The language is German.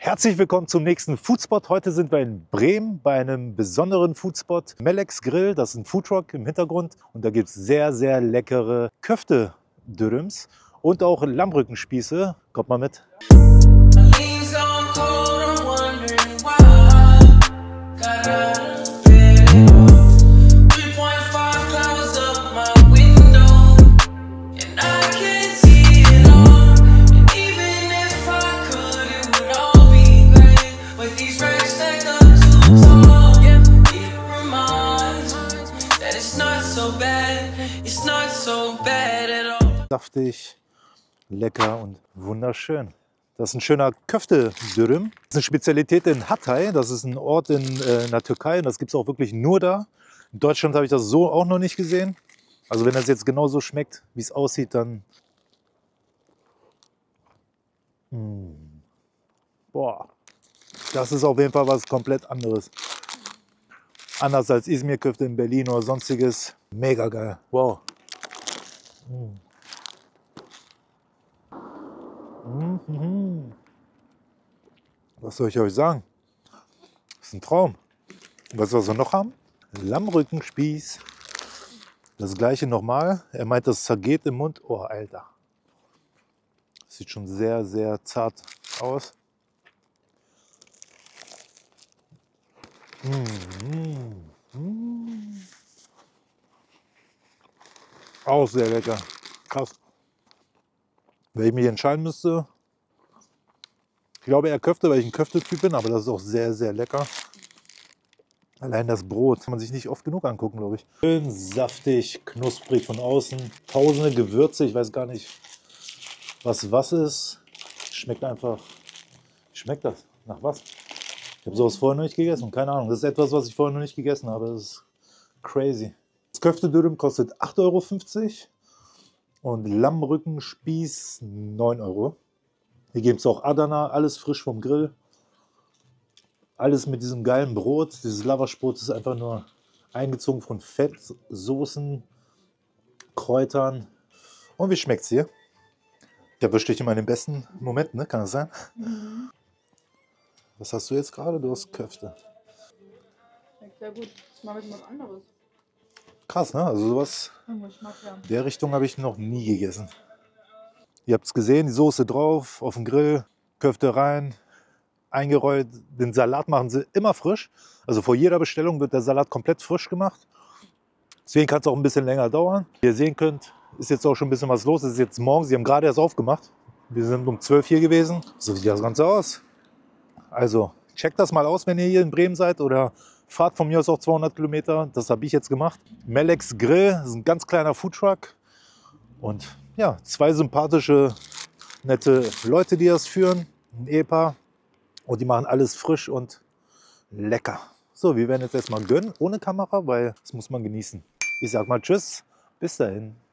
Herzlich willkommen zum nächsten Foodspot. Heute sind wir in Bremen bei einem besonderen Foodspot. Melex Grill, das ist ein Foodtruck im Hintergrund. Und da gibt es sehr, sehr leckere Köfte-Dürüms und auch Lammrückenspieße. Kommt mal mit. Saftig, lecker und wunderschön. Das ist ein schöner Köfte-Dürüm. Das ist eine Spezialität in Hatay. Das ist ein Ort in der Türkei und das gibt es auch wirklich nur da. In Deutschland habe ich das so auch noch nicht gesehen. Also wenn das jetzt genauso schmeckt, wie es aussieht, dann... Boah, das ist auf jeden Fall was komplett anderes. Anders als Izmir-Köfte in Berlin oder sonstiges. Mega geil. Wow. Was soll ich euch sagen? Das ist ein Traum. Und weißt du, was wir noch haben? Lammrückenspieß. Das gleiche nochmal. Er meint, das zergeht im Mund. Oh, Alter. Das sieht schon sehr, sehr zart aus. Auch sehr lecker. Krass. Wenn ich mich entscheiden müsste, ich glaube eher Köfte, weil ich ein Köftetyp bin, aber das ist auch sehr, sehr lecker. Allein das Brot kann man sich nicht oft genug angucken, glaube ich. Schön saftig, knusprig von außen, tausende Gewürze, ich weiß gar nicht, was ist. Schmeckt einfach, schmeckt das? Nach was? Ich habe sowas vorher noch nicht gegessen, keine Ahnung. Das ist etwas, was ich vorher noch nicht gegessen habe, das ist crazy. Das Köfte-Dürüm kostet 8,50 € und Lammrückenspieß 9 €. Hier gibt es auch Adana, alles frisch vom Grill. Alles mit diesem geilen Brot. Dieses Lavaschbrot ist einfach nur eingezogen von Fett, Soßen, Kräutern. Und wie schmeckt es hier? Ich erwische dich immer in den besten Moment, ne? Kann das sein? Mhm. Was hast du jetzt gerade? Du hast Köfte. Schmeckt sehr gut. Das ist mal ein bisschen was anderes. Krass, ne? Also sowas in der Richtung habe ich noch nie gegessen. Ihr habt es gesehen, die Soße drauf, auf den Grill, Köfte rein, eingerollt. Den Salat machen sie immer frisch. Also vor jeder Bestellung wird der Salat komplett frisch gemacht. Deswegen kann es auch ein bisschen länger dauern. Wie ihr sehen könnt, ist jetzt auch schon ein bisschen was los. Es ist jetzt morgens, sie haben gerade erst aufgemacht. Wir sind um 12 hier gewesen. So sieht das Ganze aus. Also checkt das mal aus, wenn ihr hier in Bremen seid oder fahrt von mir aus auch 200 Kilometer. Das habe ich jetzt gemacht. Melex Grill, das ist ein ganz kleiner Foodtruck. Und ja, zwei sympathische, nette Leute, die das führen. Ein Ehepaar. Und die machen alles frisch und lecker. So, wir werden jetzt erstmal gönnen, ohne Kamera, weil das muss man genießen. Ich sag mal tschüss, bis dahin.